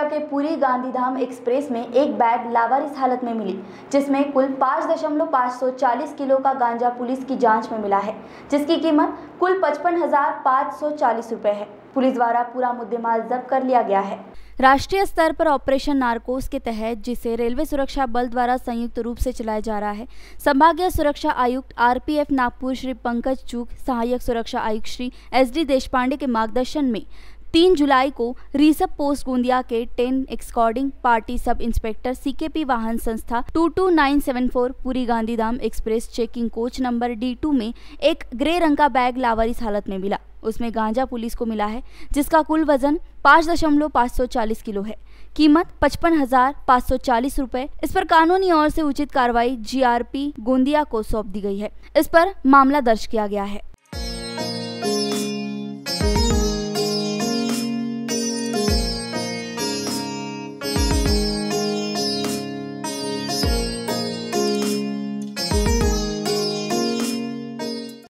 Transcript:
के पुरी गांधीधाम एक्सप्रेस में एक बैग लावारिस हालत में मिली, जिसमें कुल 5.540 किलो का गांजा पुलिस की जांच में मिला है, जिसकी कीमत कुल 55,540 रुपए है। पुलिस द्वारा पूरा मुद्देमाल जब्त कर लिया गया है। राष्ट्रीय स्तर पर ऑपरेशन नारकोस के तहत, जिसे रेलवे सुरक्षा बल द्वारा संयुक्त रूप से चलाया जा रहा है, संभागीय सुरक्षा आयुक्त आरपीएफ नागपुर श्री पंकज चूग, सहायक सुरक्षा आयुक्त श्री SD देशपांडे के मार्गदर्शन में 3 जुलाई को रिसब पोस्ट गोंदिया के 10 escorting party sub inspector CKP वाहन संस्था 22974 Puri Gandhidham express checking coach number D2 में एक ग्रे रंग का बैग लावारिस हालत में मिला। उसमें गांजा पुलिस को मिला है, जिसका कुल वजन 5.540 किलो है। कीमत 55,540 रुपए। इस पर कानूनी ओर से उचित कार्रवाई GRP गोंदिया को सौंप दी गई है। इस पर मामला दर्ज किया गया है।